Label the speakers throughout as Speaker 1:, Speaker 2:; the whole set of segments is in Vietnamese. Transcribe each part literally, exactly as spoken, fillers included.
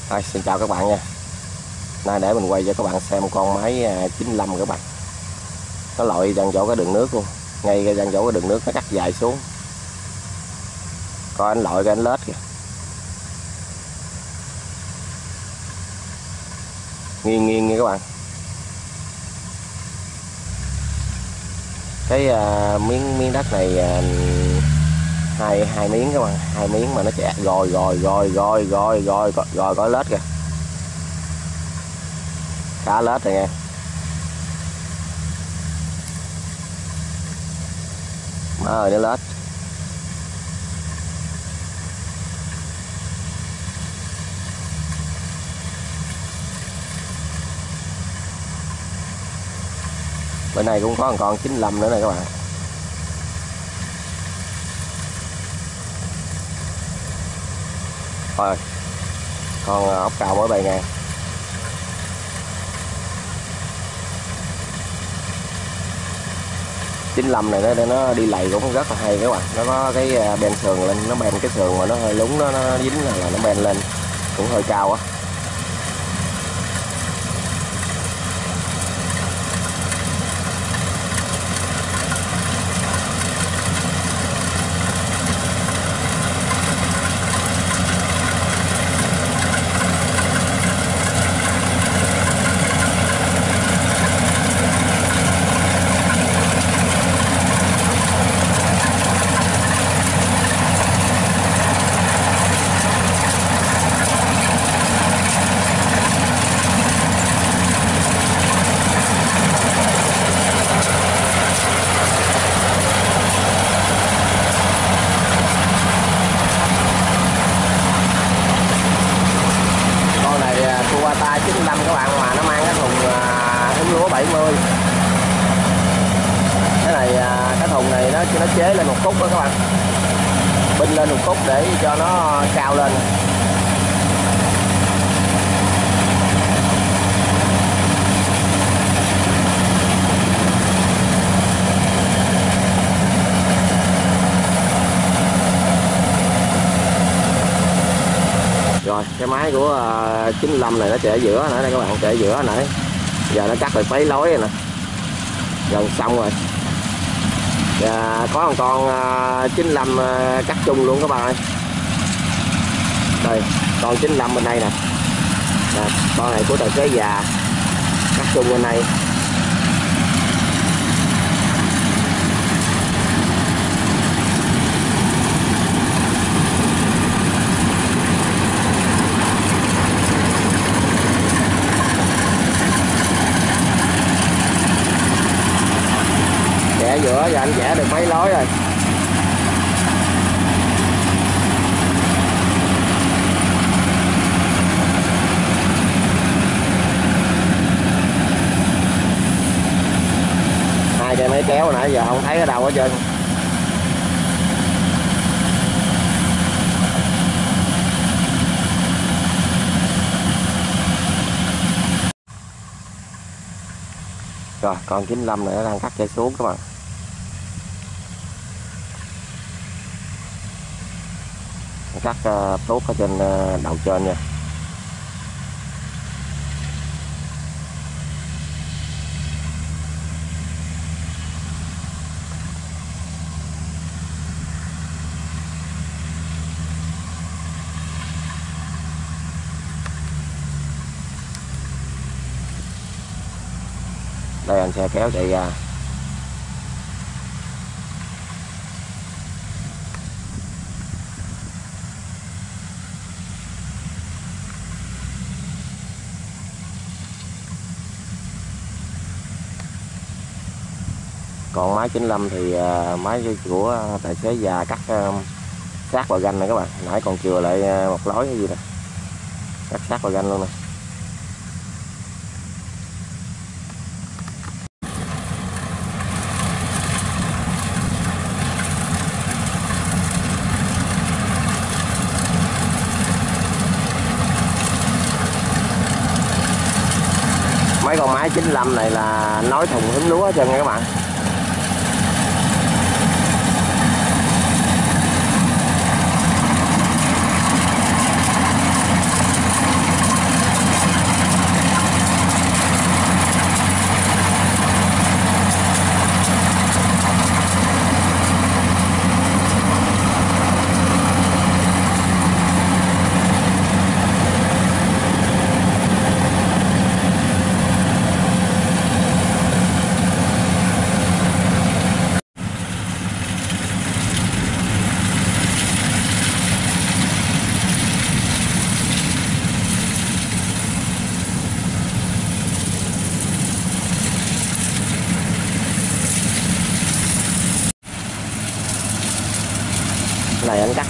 Speaker 1: Rồi, xin chào các bạn nha. Nay để mình quay cho các bạn xem con máy chín lăm các bạn. Nó lội dàn chỗ cái đường nước luôn, ngay cái dàn chỗ cái đường nước nó cắt dài xuống. Coi anh lội cái anh lết kìa. Nghiêng nghiêng nha các bạn. Cái uh, miếng miếng đất này uh, hai hai miếng các bạn, hai miếng mà nó chạy rồi rồi rồi rồi rồi rồi rồi có lết kìa. Cá lết rồi nha. Má ơi nó lết. Bên này cũng có một con chín lăm nữa này các bạn. Thôi con ốc cao mới bay ngang. chín lăm này nó nó đi lầy cũng rất là hay các bạn. Nó có cái ben sườn lên, nó ben cái sườn mà nó hơi lúng, nó, nó dính là, là nó ben lên cũng hơi cao á. chín lăm các bạn, mà nó mang cái thùng hứng lúa bảy mươi. Cái này cái thùng này nó nó chế lên một khúc đó các bạn, binh lên một khúc để cho nó cao lên. Rồi cái máy của uh, chín lăm này nó chạy ở giữa nữa đây các bạn, chạy ở giữa nãy giờ nó cắt được mấy lối rồi nè, gần xong rồi. Và có một con uh, chín lăm uh, cắt chung luôn các bạn ơi. Đây con chín lăm bên đây nè, nè con này của tài xế già cắt chung bên này. Giữa giờ anh vẽ được mấy lối rồi. Hai cây máy kéo nãy giờ không thấy ở đâu hết trơn. Rồi con chín lăm này nó đang cắt chạy xuống các bạn. Cắt uh, tốt ở trên uh, đầu trên nha. Đây anh xe kéo chạy ra. Còn máy chín lăm thì uh, máy của tài xế già cắt uh, sát vào ganh này các bạn. Nãy còn chừa lại uh, một lối cái gì nè, cắt sát vào ganh luôn nè. Mấy con máy chín lăm này là nối thùng hứng lúa hết trơn nha các bạn.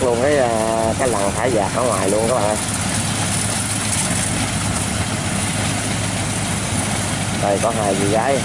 Speaker 1: luôn cái cái lằn thải dạt ở ngoài luôn các bạn ơi. Đây có hai chị gái.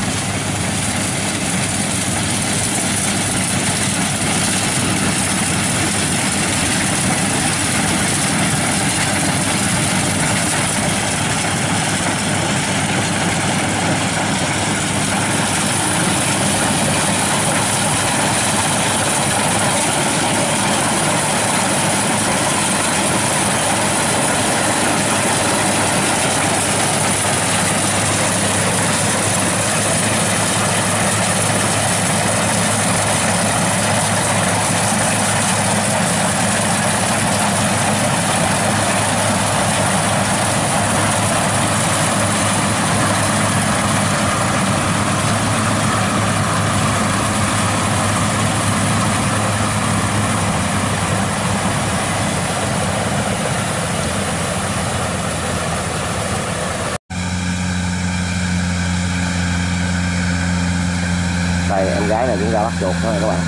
Speaker 1: Đây em gái này cũng ra bắt chuột đó các bạn.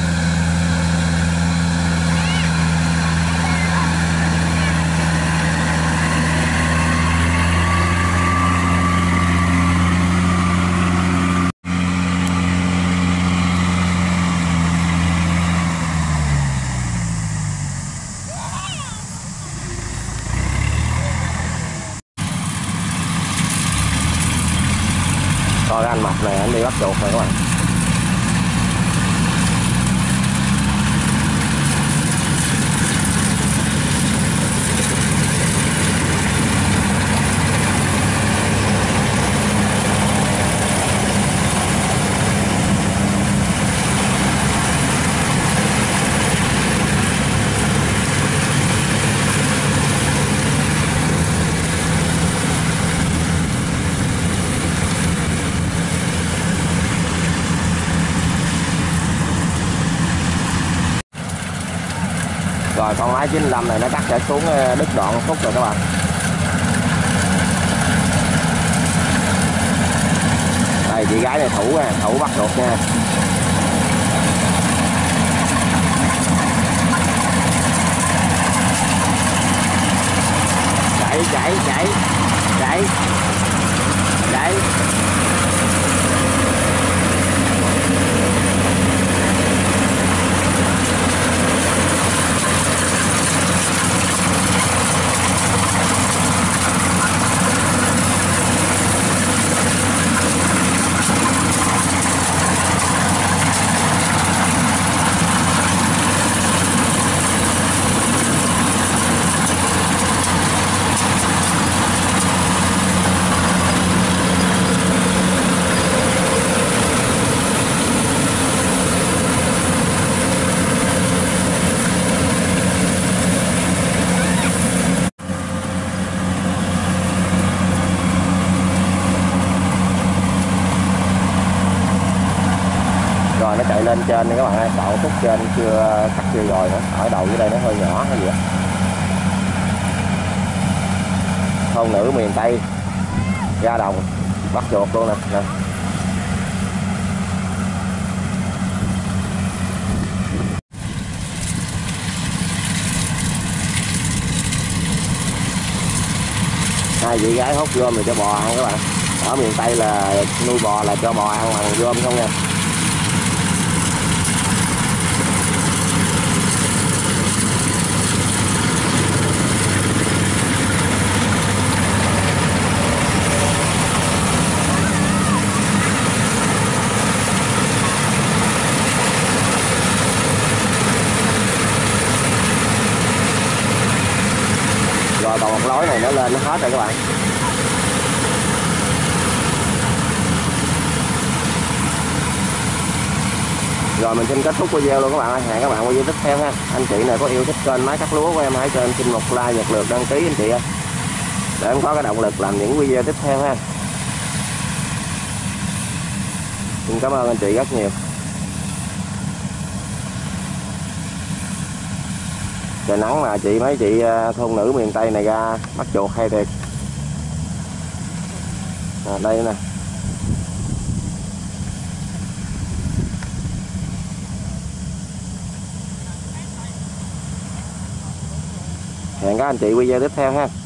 Speaker 1: Coi anh mập này anh đi bắt chuột này các bạn. Rồi con lái chín lăm này nó cắt sẽ xuống đứt đoạn phút rồi các bạn. Đây chị gái này thủ nha, thủ bắt chuột nha. Chạy chạy chạy chạy chạy. Rồi nó chạy lên trên đi các bạn ơi, cậu khúc trên chưa cắt chưa rồi nữa, ở đầu dưới đây nó hơi nhỏ hay gì đó. Thôn nữ miền Tây ra đồng bắt chuột luôn nè, nè. Hai chị gái hút rơm rồi cho bò ăn các bạn. Ở miền Tây là nuôi bò là cho bò ăn bằng rơm không nha. Rồi còn một lối này nó lên nó hết rồi các bạn. Rồi mình xin kết thúc video luôn các bạn ơi. Hẹn các bạn video tiếp theo ha. Anh chị nào có yêu thích kênh máy cắt lúa của em hãy cho em xin một like, một lượt đăng ký anh chị ơi, để em có cái động lực làm những video tiếp theo ha. Xin cảm ơn anh chị rất nhiều. Trời nắng mà chị mấy chị thôn nữ miền Tây này ra bắt chuột hay thiệt. À, đây nè. Hẹn các anh chị video tiếp theo ha.